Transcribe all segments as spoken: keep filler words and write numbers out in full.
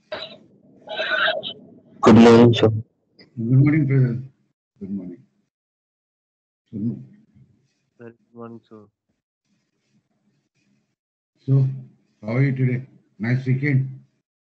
Good morning, sir. Good morning, brother. Good morning. Good mo- Very good morning, sir. So, how are you today? Nice weekend.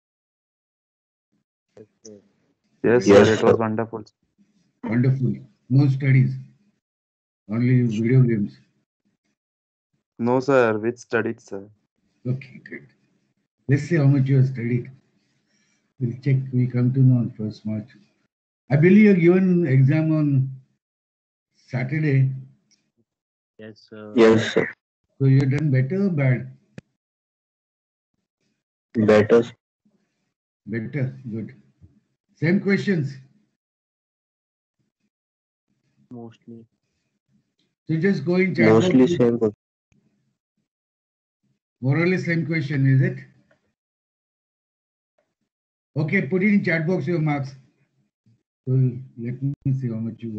Yes, sir. Yes, Yes, sir, it sir. was wonderful. Wonderful. No studies, only video games. No, sir, which studied, sir. Okay, good. Let's see how much you have studied. We'll check. We come to know on first March. I believe you're given exam on Saturday. Yes, sir. Yes, sir. So you've done better or bad? Better. Better. Good. Same questions. Mostly. So just go in chat box. Mostly same. But More or less same question, is it? Okay, put it in chat box your marks. So let me see how much you got.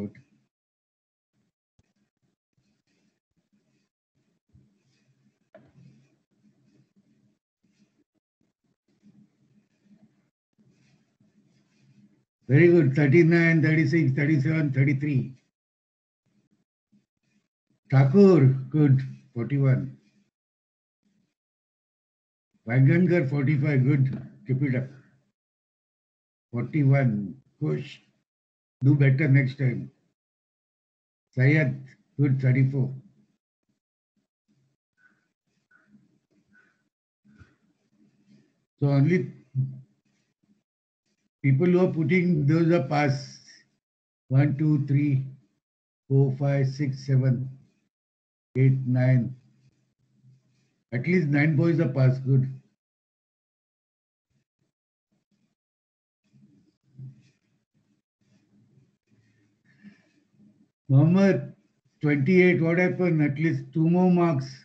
Very good. thirty-nine, thirty-six, thirty-seven, thirty-three. Thakur, good. forty-one. Vagangar, forty-five. Good. Keep it up. forty-one. Push. Do better next time. Sayed, good. thirty-four. So only people who are putting those are pass. one, two, three, four, five, six, seven, eight, nine. At least nine boys are pass. Good. Mohammed, twenty-eight. What happened? At least two more marks.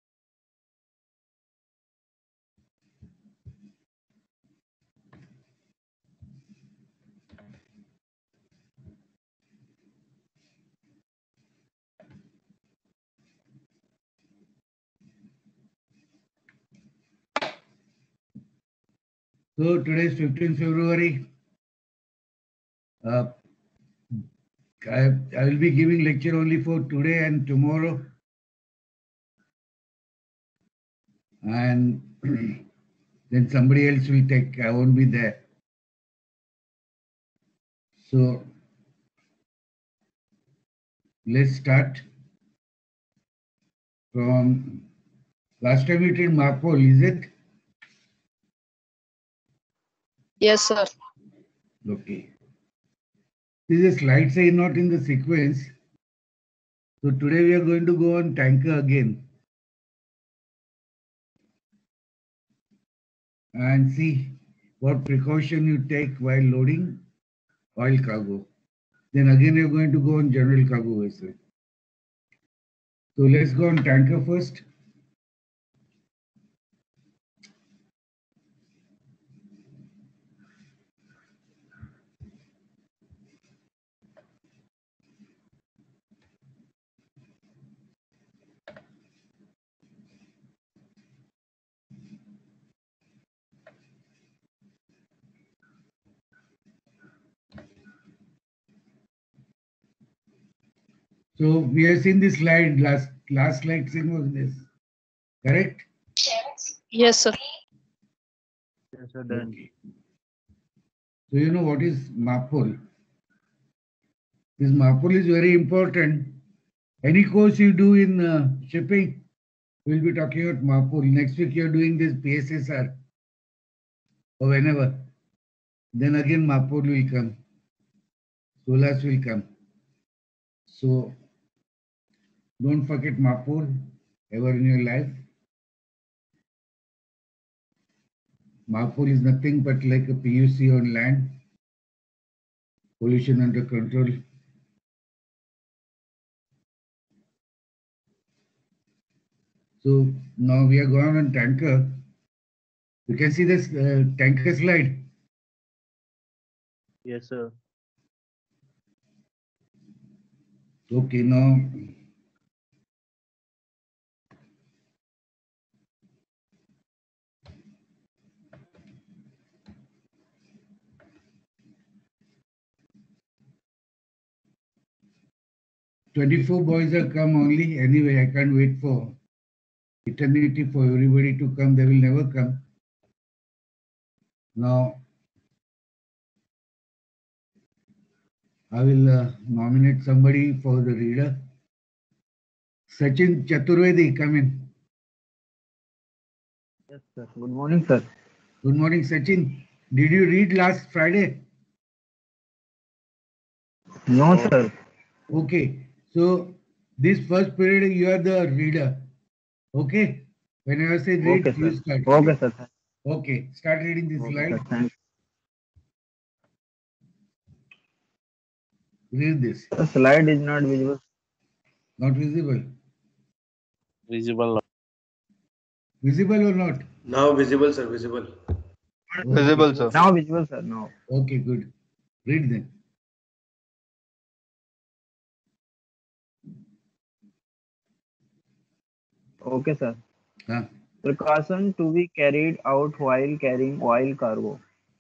So today is fifteenth February. Uh, I, I will be giving lecture only for today and tomorrow. And then somebody else will take, I won't be there. So let's start from last time we did Marpol, is it? Yes, sir. Okay. These slides are not in the sequence. So today we are going to go on tanker again and see what precaution you take while loading oil cargo. Then again you're going to go on general cargo vessel. So let's go on tanker first. So we have seen this slide, last last slide thing was this, correct? Yes, sir. Yes, sir. Done. Okay. So you know what is MAPOL? This MAPOL is very important. Any course you do in uh, shipping, we'll be talking about MAPOL. Next week you're doing this P S S R or whenever. Then again MAPOL will come. SOLAS will come. So don't forget MAPOL ever in your life. MAPOL is nothing but like a P U C on land, pollution under control. So now we are going on tanker. You can see this uh, tanker slide. Yes, sir. Okay, now twenty-four boys have come only. Anyway, I can't wait for eternity for everybody to come. They will never come. Now, I will uh, nominate somebody for the reader. Sachin Chaturvedi, come in. Yes, sir. Good morning, sir. Good morning, Sachin. Did you read last Friday? No, sir. Okay. So, this first period, you are the reader. Okay? Whenever I say read, Okay, you sir. start. Okay, sir. Okay. Start reading this Okay, slide. sir. Thanks. Read this. The slide is not visible. Not visible. Visible. Visible or not? Now visible, sir, visible. Okay. Visible, sir. Now visible, sir. Now. Okay, good. Read then. Okay, sir. Huh? Precaution to be carried out while carrying oil cargo.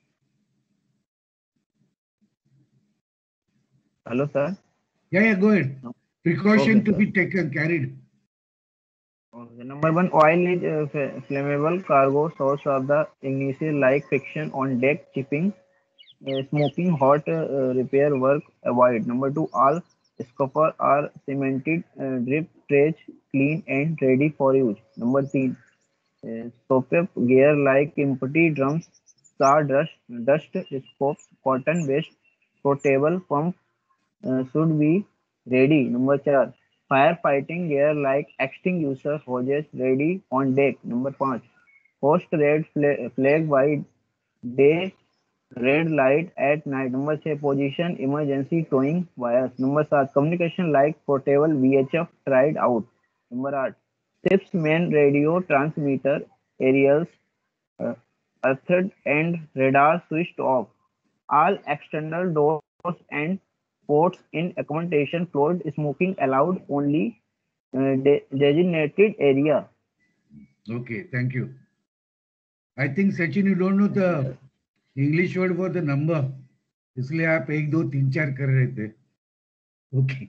Hello, sir. Yeah, yeah, go ahead. No. Precaution Okay, to sir. be taken, carried. Okay. Number one, oil is uh, fl- flammable cargo source of the ignition like friction on deck, chipping, uh, smoking, hot uh, repair work avoid. Number two, all scupper are cemented, uh, drip, trash, clean and ready for use. Number three, uh, soap gear like empty drums, sawdust, dust scopes, cotton waste, portable pump uh, should be ready. Number four, firefighting gear like extinguisher hoses ready on deck. Number five, post red fla- flag by day, red light at night. Number six, position emergency towing wires. Number seven, communication like portable V H F tried out. Number eight, ship's main radio transmitter aerials, uh, earthed and radar switched off. All external doors and ports in accommodation floor smoking allowed only uh, de- designated area. Okay, thank you. I think Sachin, you don't know the English word for the number. इसलिए आप एक दो तीन चार कर रहे थे. Okay.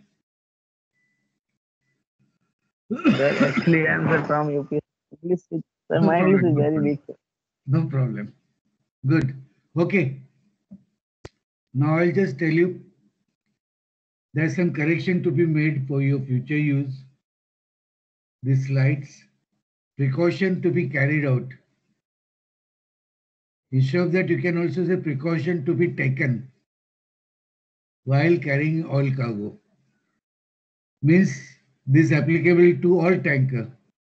Sir, actually, I am sir from U P. English, is- sir, No my English problem. is No very problem. weak. Sir. No problem. Good. Okay. Now I'll just tell you there's some correction to be made for your future use. These slides. Precaution to be carried out. Instead of that, you can also say precaution to be taken while carrying oil cargo. Means this applicable to all tanker.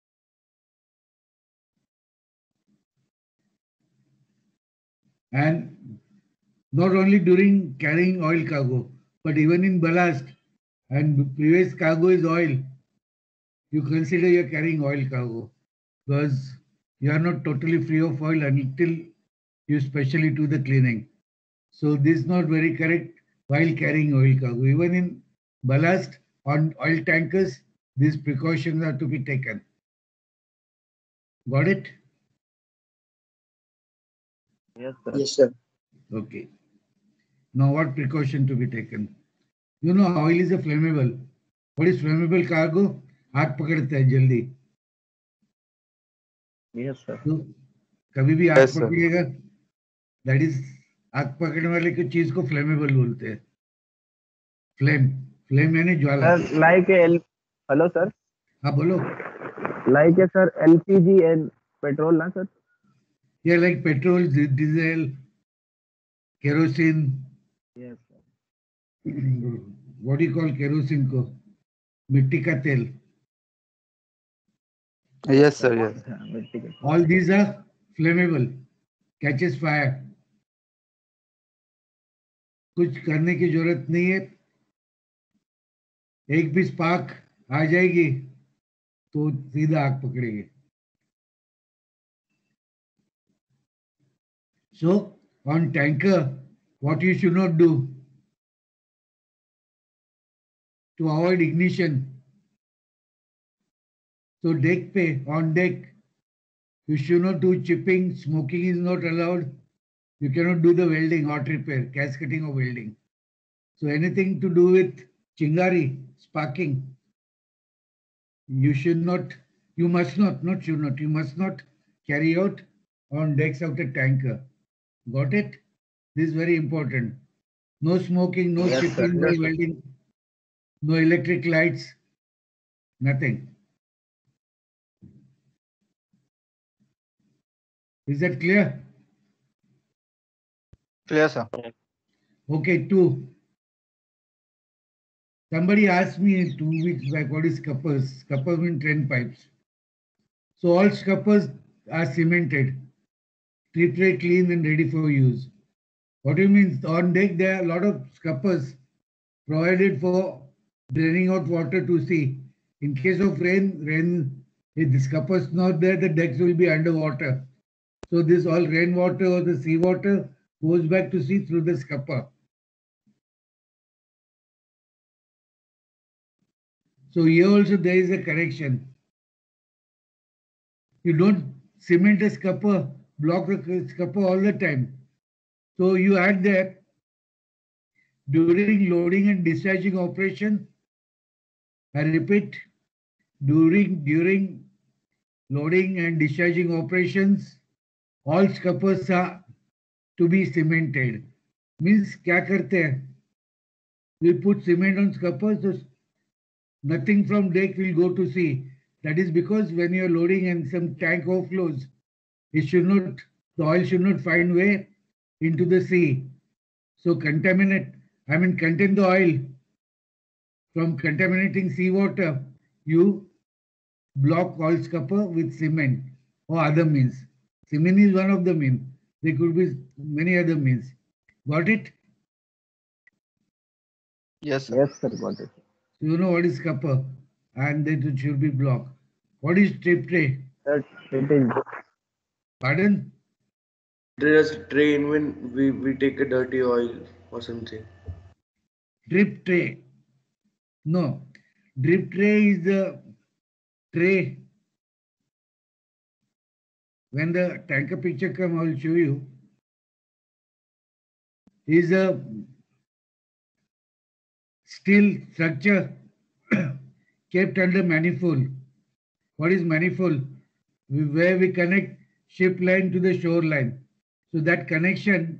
And not only during carrying oil cargo, but even in ballast and previous cargo is oil, you consider you're carrying oil cargo because you are not totally free of oil until you specially do the cleaning. So this is not very correct while carrying oil cargo. Even in ballast on oil tankers, these precautions are to be taken. Got it? Yes, sir. Yes, sir. Okay. Now what precaution to be taken? You know oil is a flammable. What is flammable cargo? आग पकड़ता है जल्दी. Yes, sir. तो कभी भी आग Yes, sir. पकड़ेगा, that is आग पकड़ने वाले की चीज को flammable बोलते हैं. Flame, flame यानी ज्वाला. Sir, like a L- hello, sir. हाँ बोलो. Like a sir, L P G and petrol, na sir. Yeah, like petrol, di- diesel, kerosene. Yes, sir. What do you call kerosene को? मिट्टी का तेल. Yes, sir. Yes. हाँ, मिट्टी के- All these are flammable, catches fire. कुछ करने की जरूरत नहीं है. एक भी स्पार्क आ जाएगी तो सीधा आग पकड़ेगी. So on tanker, what you should not do to avoid ignition. So deck pay on deck, you should not do chipping, smoking is not allowed. You cannot do the welding, hot repair, casketing or welding. So anything to do with chingari, sparking. You should not, you must not, not should not, you must not carry out on decks of the tanker. Got it? This is very important. No smoking, no Yes, sir. shipping, no Yes, sir. welding, no electric lights, nothing. Is that clear? Clear, sir. Okay, two. Somebody asked me two weeks back what is scuppers. Scuppers mean train pipes. So all scuppers are cemented, trip-tray clean and ready for use. What do you mean? On deck there are a lot of scuppers provided for draining out water to sea. In case of rain, rain, if the scuppers not there, the decks will be underwater. So this all rainwater or the seawater goes back to sea through the scupper. So here also there is a correction. You don't cement a scupper, block the scupper all the time. So you add that during loading and discharging operation, I repeat, during during loading and discharging operations, all scuppers are to be cemented. Means क्या करते हैं? We put cement on scuppers, so nothing from deck will go to sea. That is because when you are loading and some tank overflows, it should not, the oil should not find way into the sea. So contaminate, I mean contain the oil from contaminating seawater, you block oil scupper with cement or other means. Cement is one of the means. There could be many other means. Got it? Yes, sir. Yes, sir. Got it. So you know what is scupper and then it should be blocked. What is trip tray? Sir, it is. Pardon? There's train when we, we take a dirty oil or something. Drip tray. No. Drip tray is the tray. When the tanker picture come, I will show you. Is a steel structure kept under manifold. What is manifold? Where we connect ship line to the shore line. So that connection,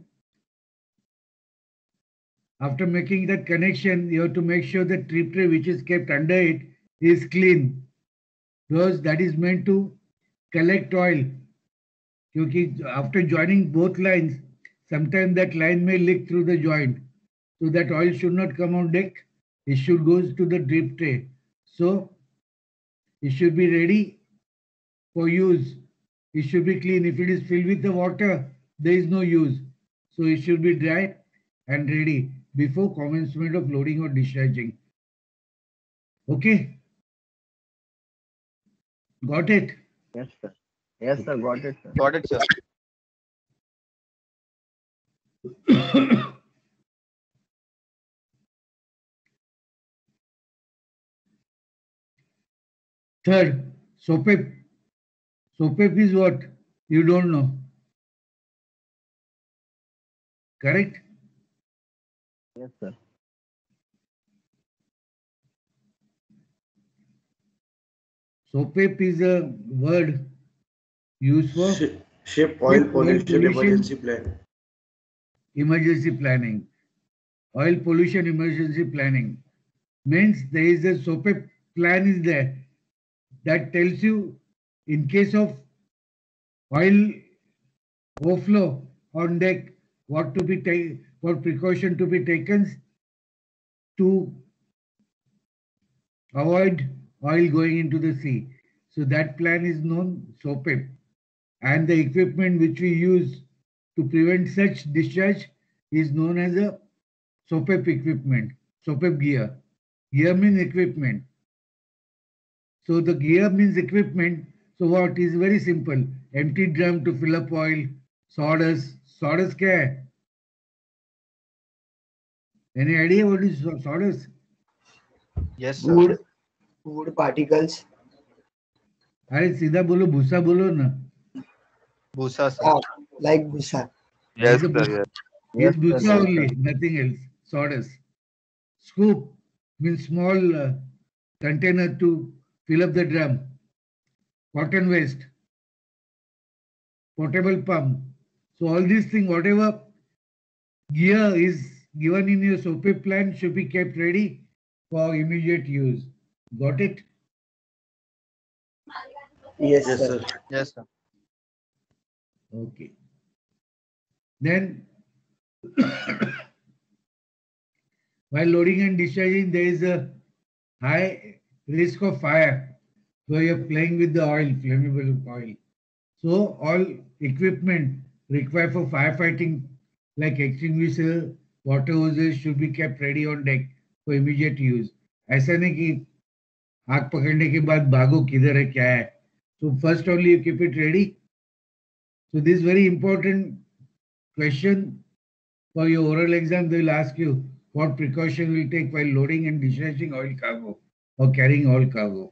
after making that connection, you have to make sure the trip tray which is kept under it is clean. Because that is meant to collect oil. Because after joining both lines, sometimes that line may leak through the joint. So that oil should not come on deck. It should go to the drip tray. So it should be ready for use. It should be clean. If it is filled with the water, there is no use. So it should be dry and ready before commencement of loading or discharging. Okay? Got it? Yes, sir. Yes, sir. Got it, sir. Got it, sir. Third, SOPEP. SOPEP is what? You don't know. Correct? Yes, sir. SOPEP is a word used for Ship, ship oil Ship oil pollution pollution. emergency plan. emergency planning. Oil pollution emergency planning means there is a SOPEP plan is there that tells you in case of oil overflow on deck, what to be taken, what precaution to be taken to avoid oil going into the sea. So that plan is known SOPEP, and the equipment which we use to prevent such discharge is known as a SOPEP equipment, SOPEP gear. Gear means equipment. So the gear means equipment. So what is very simple. Empty drum to fill up oil, sawdust. Sawdust क्या है? Any idea what is saw- sawdust? Yes, sir. Wood, wood particles. अरे सीधा बोलो भूसा बोलो ना. Bhusa, sir. Ah, like busa. Yes, Like a sir. Yes. Yes, Yes, Bhusa sir. only, nothing else. Sawdust. Scoop. means small uh, container to fill up the drum, cotton waste, portable pump. So all these things, whatever gear is given in your S O P plan should be kept ready for immediate use. Got it? Yes, Yes, sir. sir. Yes, sir. Okay. Then while loading and discharging, there is a high risk of fire. So you're playing with the oil, flammable oil. So all equipment required for firefighting like extinguisher, water hoses should be kept ready on deck for immediate use. ऐसा नहीं कि आग पकड़ने के बाद भागो किधर है क्या है. So first only you keep it ready. So this very important question for your oral exam. They will ask you what precaution will take while loading and discharging oil cargo or carrying oil cargo.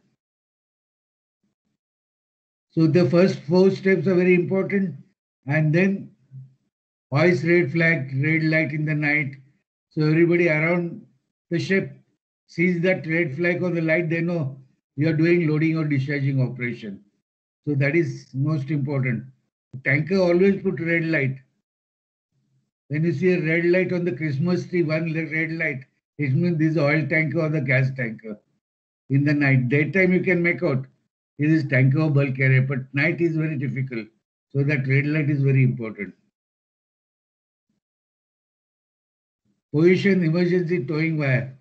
So the first four steps are very important, and then hoist red flag, red light in the night. So everybody around the ship sees that red flag or the light, they know you are doing loading or discharging operation. So that is most important. Tanker always put red light. When you see a red light on the Christmas tree, one red light, it means this is oil tanker or the gas tanker. In the night, daytime you can make out it is tanker or bulk carrier, but night is very difficult. So that red light is very important. Position emergency towing wire.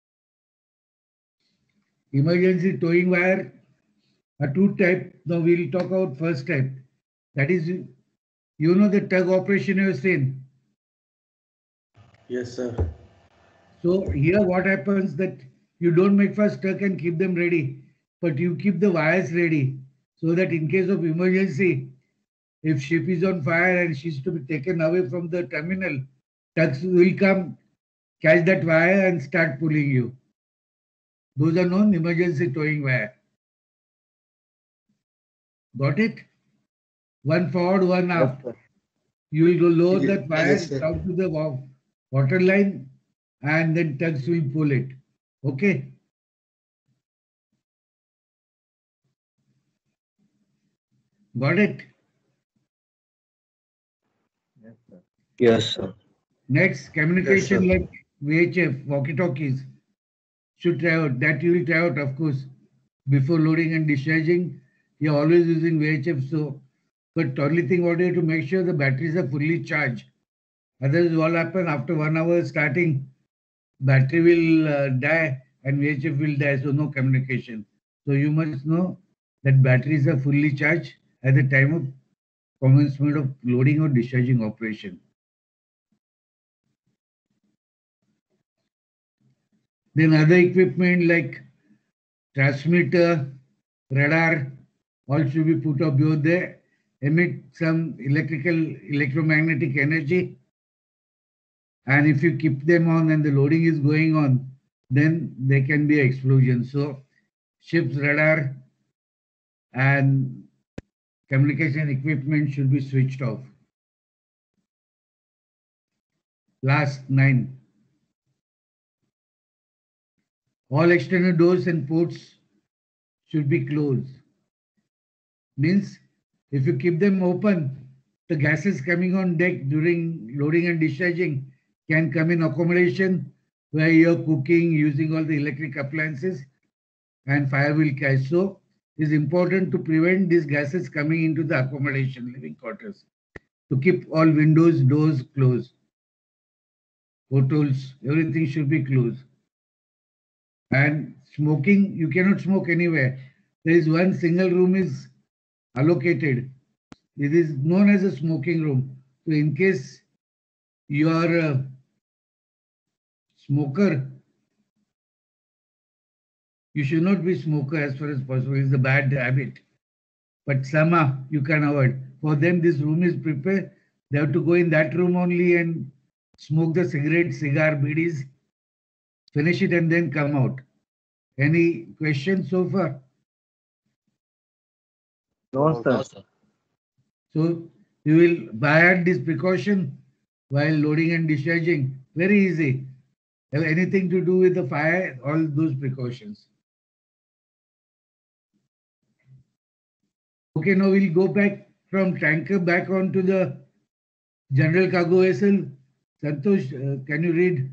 Emergency towing wire are two types. Now we'll talk about first type. That is, you know the tug operation you have seen. Yes, sir. So here what happens that you don't make first tug and keep them ready, but you keep the wires ready so that in case of emergency, if ship is on fire and she's to be taken away from the terminal, tugs will come, catch that wire and start pulling you. Those are known emergency towing wire. Got it? One forward, one up. You will go lower Yes, that wire yes, sir. down to the wa- water line and then tugs will pull it. Okay? Got it? Yes, sir. Next, communication sir. like V H F, walkie-talkies should try out. That you will try out, of course, before loading and discharging. You're always using V H F, so but only thing what you have to make sure the batteries are fully charged. Otherwise, what will happen after one hour starting, battery will uh, die and V H F will die, so no communication. So you must know that batteries are fully charged at the time of commencement of loading or discharging operation. Then other equipment like transmitter, radar, all should be put up both there, emit some electrical, electromagnetic energy. And if you keep them on and the loading is going on, then there can be explosion. So ship's radar and communication equipment should be switched off. Last nine. All external doors and ports should be closed. Means if you keep them open, the gases coming on deck during loading and discharging can come in accommodation where you're cooking using all the electric appliances and fire will catch. So it's important to prevent these gases coming into the accommodation, living quarters. To keep all windows, doors closed. Hotels, everything should be closed. And smoking, you cannot smoke anywhere. There is one single room is allocated. It is known as a smoking room. So in case you are a smoker, you should not be smoker as far as possible. It's a bad habit. But somehow you can avoid. For them, this room is prepared. They have to go in that room only and smoke the cigarette, cigar, bidis, finish it and then come out. Any questions so far? No, sir. So you will by add this precaution while loading and discharging. Very easy. have anything to do with the fire, all those precautions. Okay, now we'll go back from tanker back onto the general cargo vessel. Santosh, uh, can you read?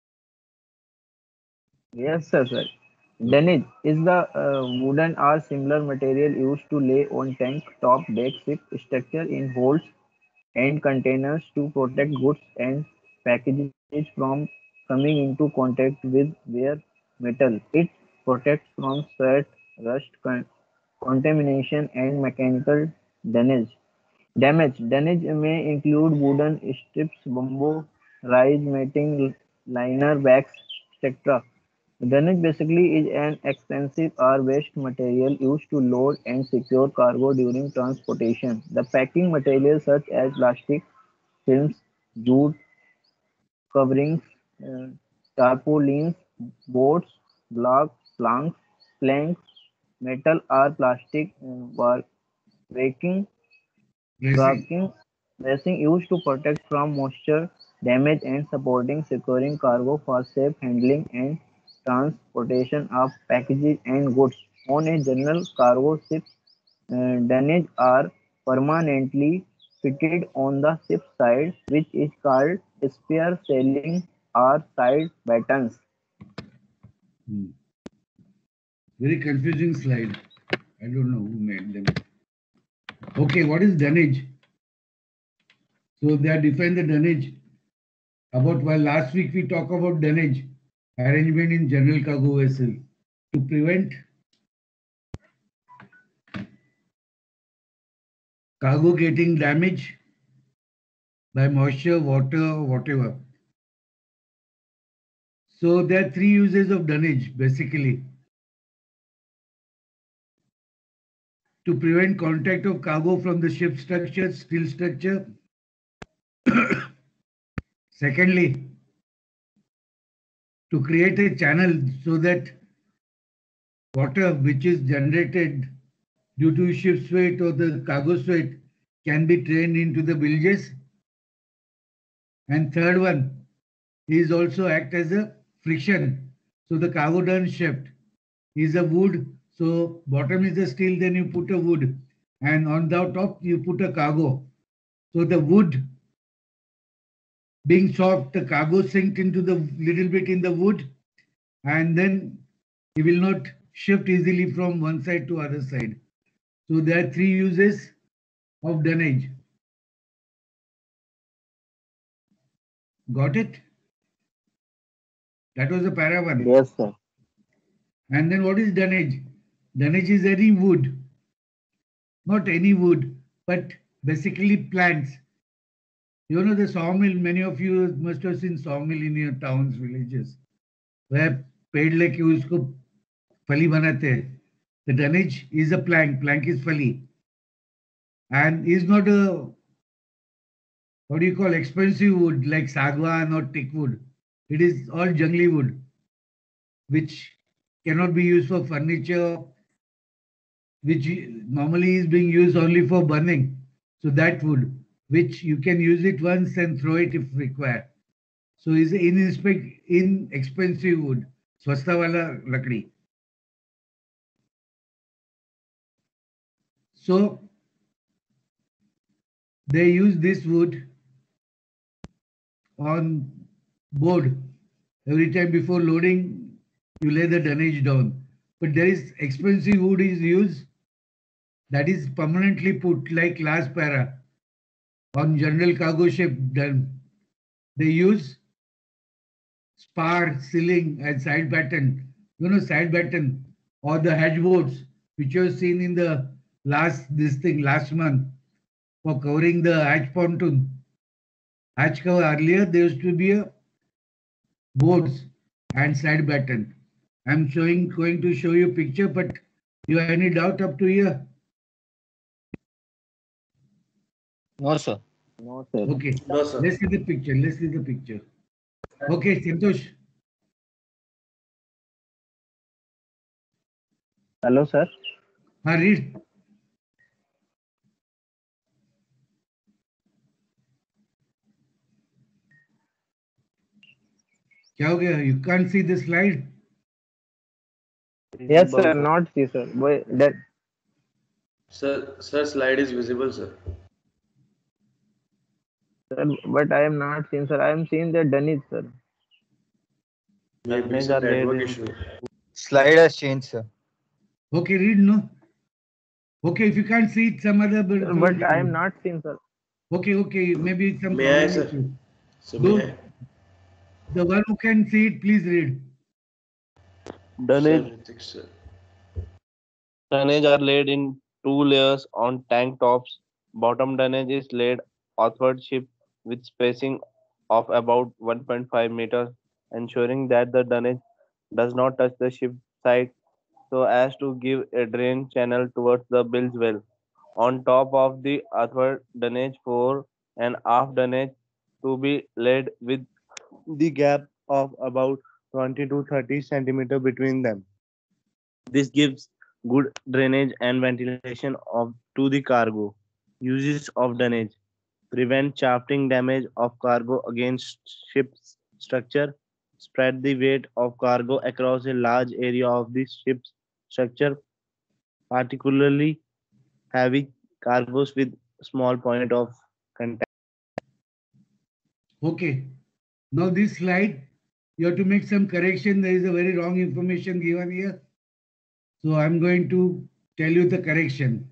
Yes, sir, sir. Dunnage is the uh, wooden or similar material used to lay on tank, top, deck, ship structure in holds and containers to protect goods and packages from coming into contact with bare metal. It protects from sweat, rust, con- contamination, and mechanical damage. Damage. Damage may include wooden strips, bamboo, rise, matting, liner, backs, et cetera. Dunnage basically is an expensive or waste material used to load and secure cargo during transportation. The packing materials such as plastic, films, jute, coverings, uh, tarpaulins, boards, blocks, planks, planks, metal or plastic uh, were breaking Racing. Bracing bracing used to protect from moisture damage and supporting securing cargo for safe handling and transportation of packages and goods. On a general cargo ship, uh, dunnage are permanently fitted on the ship side, which is called spare sailing or side battens. Hmm. Very confusing slide. I don't know who made them. Okay, what is dunnage? So they are defined the dunnage about while last week we talked about dunnage arrangement in general cargo vessel to prevent cargo getting damaged by moisture, water, or whatever. So there are three uses of dunnage basically. To prevent contact of cargo from the ship structure, steel structure. Secondly, to create a channel so that water which is generated due to ship's weight or the cargo's weight can be drained into the bilges. And third one is also act as a friction. So the cargo done shift is a wood. So bottom is the steel, then you put a wood, and on the top you put a cargo. So the wood being soft, the cargo sink into the little bit in the wood, and then it will not shift easily from one side to other side. So there are three uses of dunnage. Got it? That was a para one. Yes, sir. And then what is dunnage? Dunnage is any wood, not any wood, but basically plants. You know the sawmill, many of you must have seen sawmill in your towns, villages, where पेड़ लेके उसको फली बनाते हैं. The dunnage is a plank, plank is fali, and is not a, what do you call, expensive wood like sagwan or teak wood. It is all jungly wood, which cannot be used for furniture, which normally is being used only for burning. So that wood, which you can use it once and throw it if required. So is inexpe- inexpensive wood, swasta wala lakdi. So they use this wood on board. Every time before loading, you lay the dunnage down. But there is expensive wood is used that is permanently put like last para on general cargo ship. Then they use spar, ceiling, and side batten. You know, side batten or the hatch boards, which you have seen in the last this thing last month for covering the hatch pontoon. Hatch cover earlier there used to be a boards and side batten. I'm showing going to show you picture, but you have any doubt up to here? No, sir. No, sir. Okay, No, sir. let's see the picture. Let's see the picture. Okay, Santosh. Hello, sir. Uh, read. क्या हो गया? You can't see the slide? Yes, sir. Not see, sir. Boy, that Sir, sir, slide is visible, sir. sir, but I am not seen, sir. I am seeing the done it, sir. Maybe Tonnage some are laid network in issue. Slide has changed, sir. Okay, read, no? Okay, if you can't see it, some other. Sir, but I am not seen, sir. Okay, okay, maybe some May I, problem. sir? issue. So Those, may I? the one who can see it, please read. Sir, Dunnage, Ritik, sir. dunnage are laid in two layers on tank tops. Bottom dunnage is laid athwart ship with spacing of about one point five meters, ensuring that the dunnage does not touch the ship side so as to give a drain channel towards the bilge well. On top of the athwart dunnage, fore and aft dunnage to be laid with the gap of about twenty to thirty centimeter between them. This gives good drainage and ventilation of to the cargo. Uses of dunnage prevent shafting damage of cargo against ship's structure. Spread the weight of cargo across a large area of the ship's structure, particularly heavy cargoes with small point of contact. Okay. Now this slide, you have to make some correction. There is a very wrong information given here. So I'm going to tell you the correction.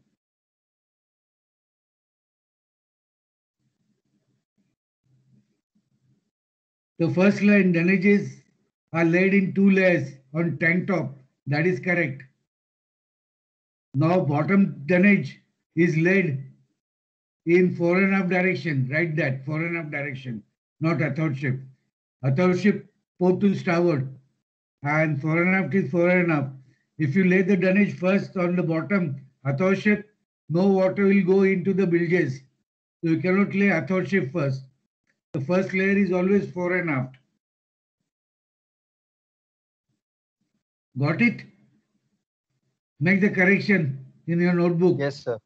The first line, donnages are laid in two layers on tank top. That is correct. Now bottom dunnage is laid in fore and aft direction. Write that, fore and aft direction, not athwartship. Athwartship, port to starboard, and fore and aft is fore and aft. If you lay the dunnage first on the bottom athwartship, no water will go into the bilges. So you cannot lay athwartship first. The first layer is always fore and aft. Got it? Make the correction in your notebook. Yes, sir.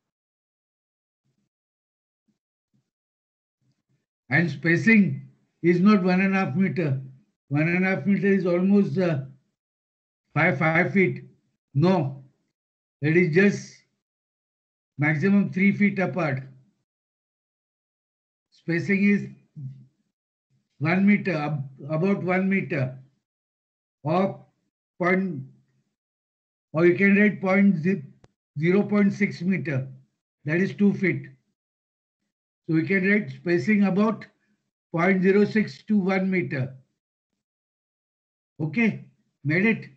And spacing is not one and a half meter. One and a half meter is almost uh, five, five feet. No, it is just maximum three feet apart. Spacing is one meter, ab- about one meter, or point, or you can write point zero point six meter. That is two feet. So we can write spacing about zero point zero six to one meter. Okay, made it?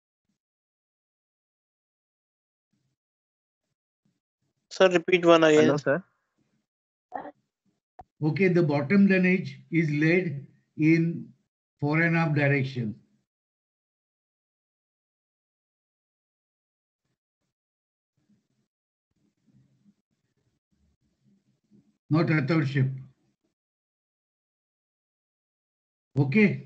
Sir, repeat one again. Hello, sir. Okay, the bottom dunnage is laid in fore and aft direction. Not athwartship. Okay.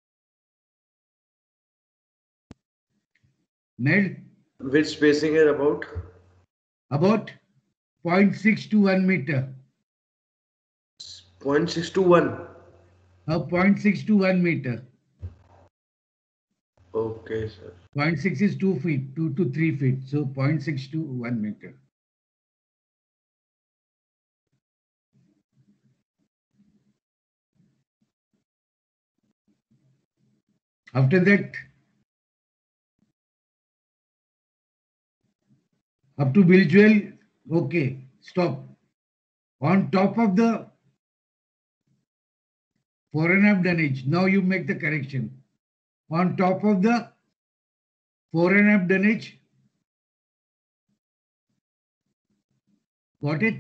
Made Which spacing is about? about zero point six to one meter. zero point six to one. Uh, zero point six to one meter. Okay, sir. zero point six is two feet, two to three feet. So zero point six to one meter. After that, up to bilge well, okay, stop. On top of the fore and aft dunnage, now you make the correction. On top of the fore and aft dunnage, got it?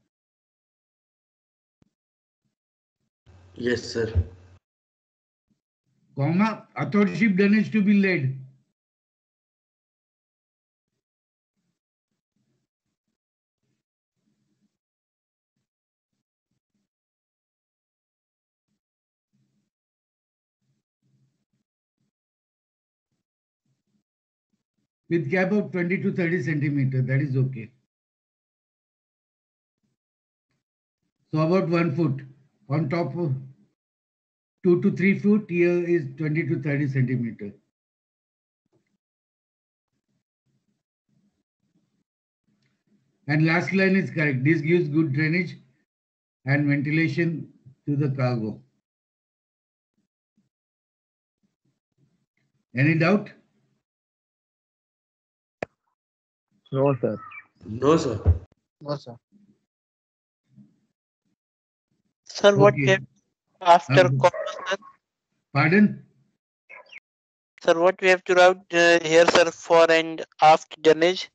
Yes, sir. Comma, athwartship dunnage to be laid. With gap of twenty to thirty centimeter, that is okay. So about one foot on top of two to three foot. Here is twenty to thirty centimeter. And last line is correct. This gives good drainage and ventilation to the cargo. Any doubt? No, sir. No, sir. No, sir. Sir, what we Okay. have after Um, call, sir? Pardon? Sir, what we have to write uh, here, sir, for and aft drainage?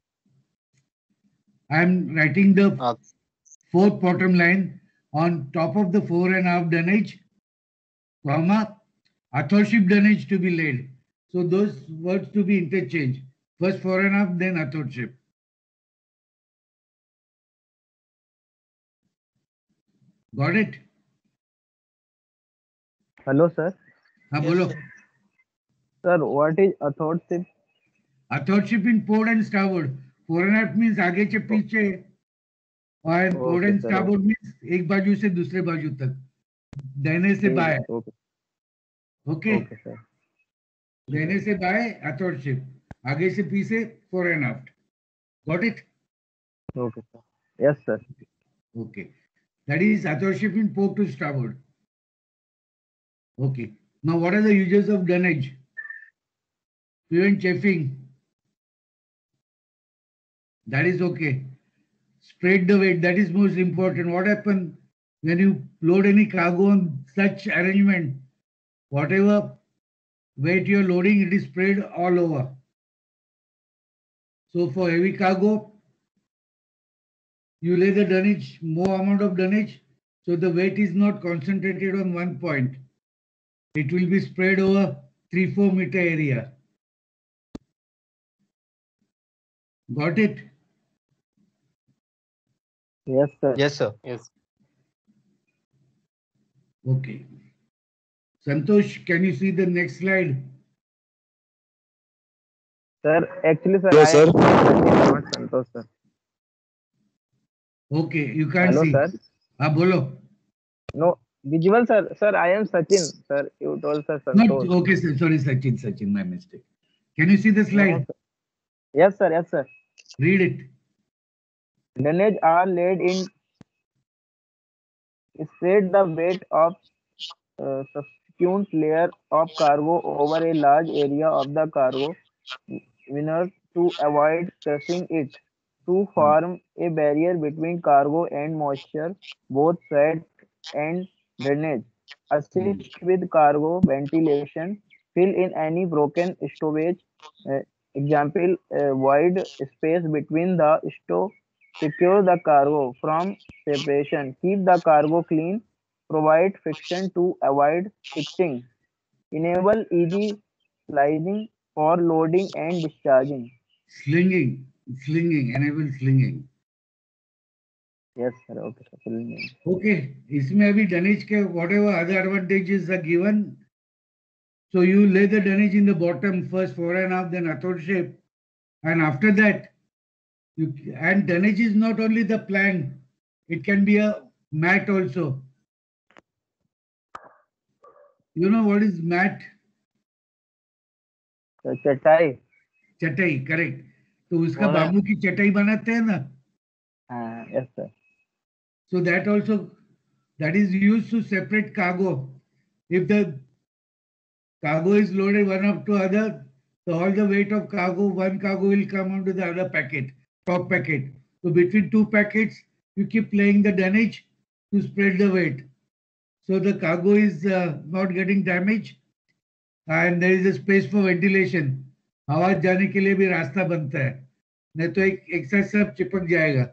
I'm writing the Uh, fourth bottom line on top of the fore and aft dunnage, comma, authorship dunnage to be laid. So those words to be interchanged. First fore and aft, then authorship. Got it? Hello, sir. हाँ Yes, बोलो. sir. Sir, what is authorship? Authorship in port and starboard. Fore and aft means आगे से पीछे. और port Okay, and sir. starboard means एक बाजू से दूसरे बाजू तक. दाहिने से बाएं. Okay. Okay. Okay, sir. दाहिने से बाएं authorship. आगे से पीछे fore and aft. Got it? Okay, sir. Yes, sir. Okay. That is authorship in port to starboard. Okay. Now, what are the uses of dunnage? Prevent chafing. That is okay. Spread the weight. That is most important. What happens when you load any cargo on such arrangement? Whatever weight you are loading, it is spread all over. So for heavy cargo, you lay the dunnage, more amount of dunnage, so the weight is not concentrated on one point. It will be spread over three, four meter area. Got it? Yes, sir. yes, sir. Yes. Okay. Santosh, can you see the next slide? Sir, actually, sir, Hello, I sir. am not Santosh, sir. Okay, you can't Hello, see. sir. Ah, bolo. No, visual, sir. Sir, I am Sachin. Sir, you told sir Not Santosh. okay, sir. Sorry, Sachin, Sachin, my mistake. Can you see the No, slide? sir. Yes, sir. Yes, sir. Read it. Dunnage are laid in spread the weight of uh, subsequent layer of cargo over a large area of the cargo winner to avoid crushing it, to form a barrier between cargo and moisture, both sweat and drainage, assist with cargo ventilation, fill in any broken stowage, uh, example, a wide space between the stow, secure the cargo from separation, keep the cargo clean, provide friction to avoid pitching, enable easy sliding for loading and discharging. Slinging, slinging, enable slinging. Yes, sir. Okay, sir. Fill in. Okay, इसमें अभी dunnage के whatever other advantages are given. So you lay the dunnage in the bottom first, fore and aft, then authorship, and after that, you and dunnage is not only the plank; it can be a mat also. You know what is mat? So, चटाई. चटाई, correct. तो उसका और- bamboo की चटाई बनाते हैं ना? हाँ, yes, sir. So that also, that is used to separate cargo. If the cargo is loaded one up to other, so all the weight of cargo, one cargo will come onto the other packet, top packet. So between two packets, you keep laying the dunnage to spread the weight. So the cargo is uh, not getting damaged and there is a space for ventilation. हवा जाने के लिए भी रास्ता बनता है, नहीं तो एक एक साथ सब चिपक जाएगा.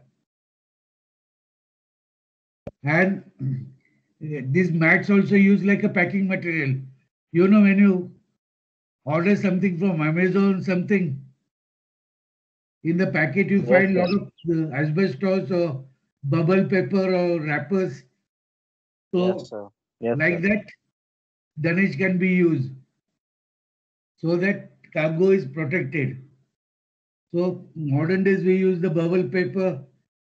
And these mats also used like a packing material. You know, when you order something from Amazon, something in the packet, you Yes, find sir. lot of uh, asbestos or bubble paper or wrappers. So, Yes, sir. Yes, like sir. that, dunnage can be used so that cargo is protected. So, modern days we use the bubble paper,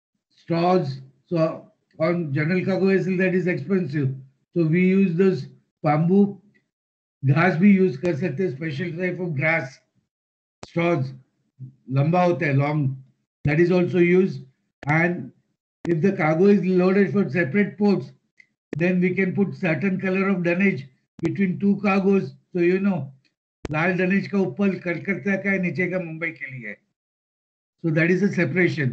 straws. So, on general cargo vessel, that is expensive. So, we use those bamboo, घास भी use कर सकते हैं, special type of grass, straws, लंबा होता है, long, that is also used. And if the cargo is loaded for separate ports, then we can put certain color of dunnage between two cargoes. So you know, लाल dunnage का ऊपर कलकत्ता का है, नीचे का मुंबई के लिए है. So that is a separation.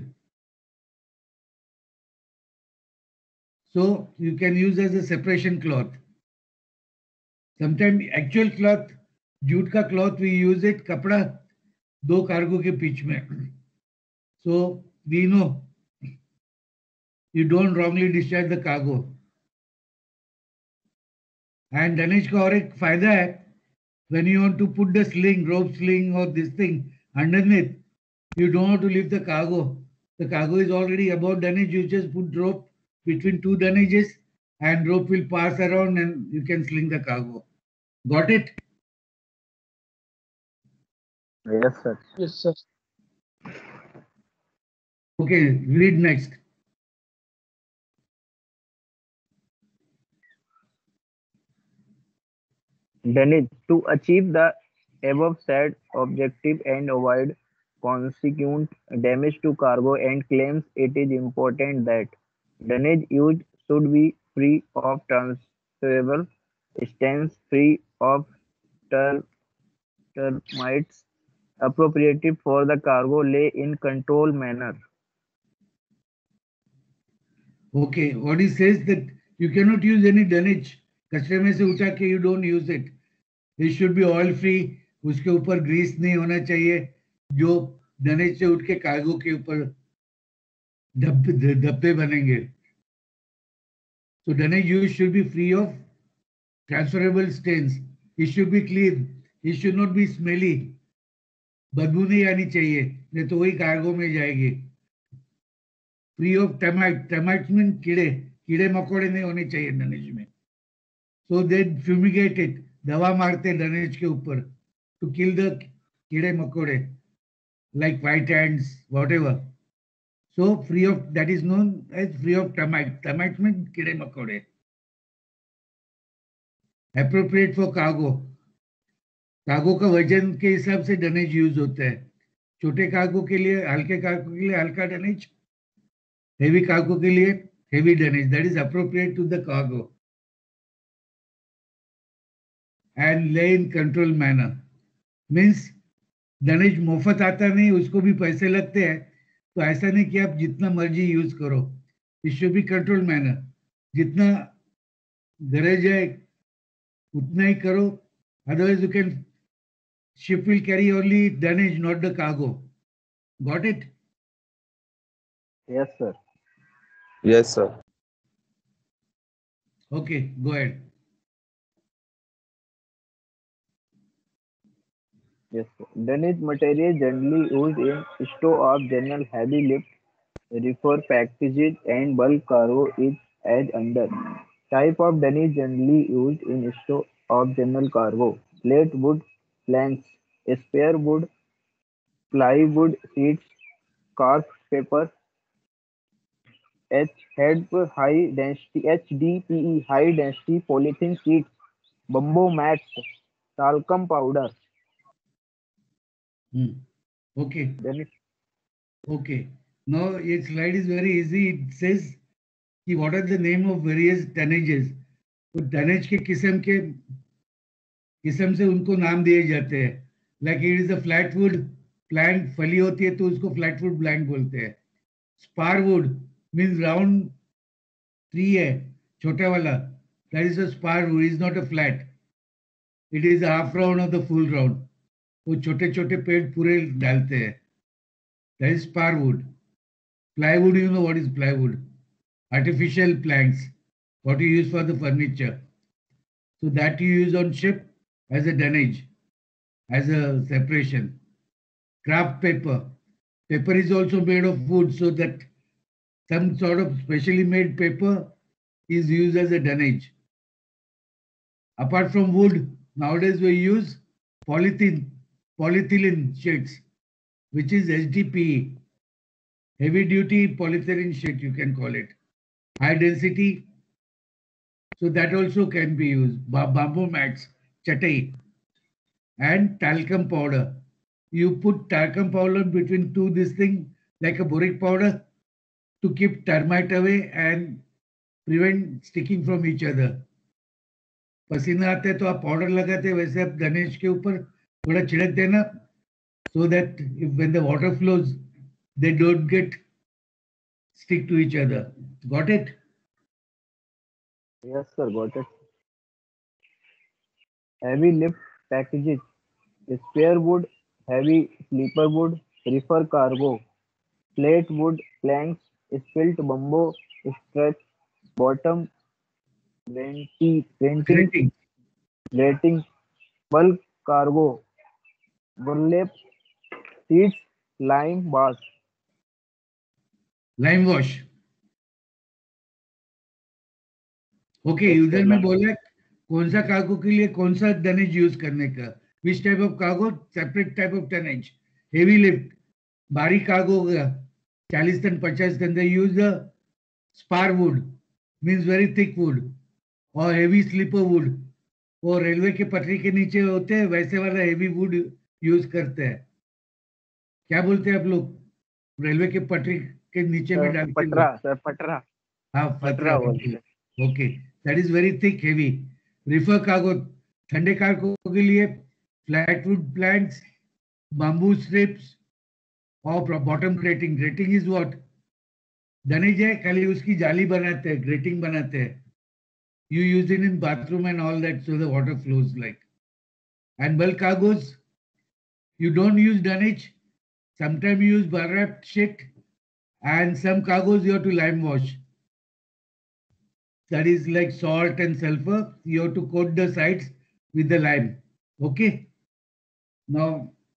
So you can use as a separation cloth. Sometimes actual cloth, jute का cloth we use it, कपड़ा दो कार्गो के बीच में. So we know you don't wrongly discharge the cargo. And dunnage का और एक फायदा है, when you want to put the sling, rope sling or this thing underneath, you don't have to lift the cargo. The cargo is already above dunnage. You just put rope between two dunnages and rope will pass around and you can sling the cargo. Got it? Yes, sir. Yes, sir. Okay, read next. Dunnage. To achieve the above said objective and avoid consequent damage to cargo and claims, it is important that dunnage used should be free of transferable stains, free of ter- termites, appropriate for the cargo, lay in controlled manner. Okay, what he says that you cannot use any dunnage. कचरे में से उठा के you don't use it. It should be oil free. उसके ऊपर Greece नहीं होना चाहिए जो डनेज से उठ के कार्गो के ऊपर धब्बे धब्बे बनेंगे. So dunnage use should be free of transferable stains. It should be clean. It should not be smelly. बदबू नहीं आनी चाहिए, नहीं तो वही कार्गो में जाएगी. Free of termite. Termites mean कीड़े, कीड़े मकोड़े नहीं होने चाहिए डनेज में. So they fumigate it. दवा मारते डनेज के ऊपर टू किल द कीड़े मकोड़े like white ants, whatever. So free of, that is known as free of termite. Termite means कीड़े मकोड़े. Appropriate for cargo. कार्गो का वजन के हिसाब से डनेज यूज होता है. छोटे कार्गो के लिए, हल्के कार्गो के लिए हल्का डनेज, हेवी कार्गो के लिए heavy dunnage. That is appropriate to the cargo and lay in control manner. Means dunnage मुफ्त आता नहीं, उसको भी पैसे लगते हैं. तो ऐसा नहीं कि आप जितना मर्जी यूज करो. It should be control manner. जितना गरज है उतना ही करो. Otherwise you can, ship will carry only dunnage, not the cargo. Got it? Yes, sir. Yes, sir. Okay, go ahead. Yes, sir. Dunnage material generally used in store of general heavy lift, reefer packages and bulk cargo is as under. Type of dunnage generally used in store of general cargo: plate wood planks, spare wood, plywood sheets, carpet paper, H head high density H D P E high density polythene sheets, bamboo mats, talcum powder. Hmm. Okay, Dunnage. okay. Now its slide is very easy. It says कि what are the name of various tonnages. तो tonnage के किस्म के किस्म से उनको नाम दिए जाते हैं. Like it is a flat wood plant, फली होती है तो उसको फ्लैटवुड प्लांट बोलते हैं. स्पारवुड मीन्स राउंड ट्री है, छोटा वाला, that is a spar wood, is not a flat. It is half round और द फुल राउंड. वो छोटे छोटे पेड़ पूरे डालते हैं. That is spar wood. Plywood, you know what is plywood? Artificial planks, what you use for the furniture. So that you use on ship as a dunnage, as a separation. Craft paper. Paper is also made of wood, so that some sort of specially made paper is used as a dunnage. Apart from wood, nowadays we use polythene, polyethylene sheets, which is H D P E. Heavy duty polyethylene sheet, you can call it. High density So that also can be used. Ba- bamboo mats, chatai, and talcum powder. You put talcum powder between two this thing like a boric powder to keep termite away and prevent sticking from each other. पसीना आते तो आप powder लगाते वैसे आप गणेश के ऊपर थोड़ा छिड़क देना so that if when the water flows they don't get stick to each other. Got it? Yes, sir. Got it. Heavy lift packages. Spare wood, heavy sleeper wood, reefer cargo, plate wood planks, split bamboo, stretch bottom, renting, renting, Grating. rating, bulk cargo, burlap sheets, lime bars. Lime wash. Okay Yes, user sir, में lime. बोला कौन सा cargo के लिए कौन सा tonnage use करने का which type of cargo separate type of tonnage heavy lift भारी कार्गो का चालीस टन पचास ton they use the spar wood means very thick wood और हेवी स्लीपर वुड वो रेलवे के पटरी के नीचे होते हैं वैसे वाला हेवी वुड यूज करते हैं क्या बोलते हैं आप लोग रेलवे के पटरी के नीचे में Sir, डाल के patra, sir, patra. हाँ पटरा पटरा बोलते हैं. Okay that is very thick heavy reefer cargo ठंडे कार्गो के लिए फ्लैटवुड प्लैंक्स bamboo strips और bottom grating grating is what dunnage है खाली उसकी जाली बनाते हैं ग्रेटिंग बनाते हैं you use it in bathroom and all that so the water flows like and bulk cargos you don't use dunnage sometimes you use bar wrapped shit and some cargos you have to lime wash that is like salt and sulfur you have to coat the sides with the lime okay now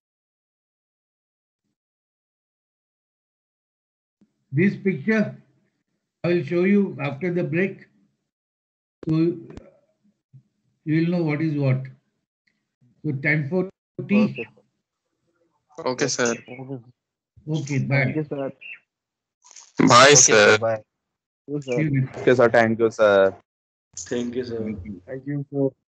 this picture I will show you after the break so you will know what is what so time for tea Okay, sir. Okay, sir. okay bye Thank you, sir. Bye, Okay, sir. sir. Bye. You, See sir. you next Okay, sir. Thank you, sir. Thank you, sir. Thank you. Thank you, sir.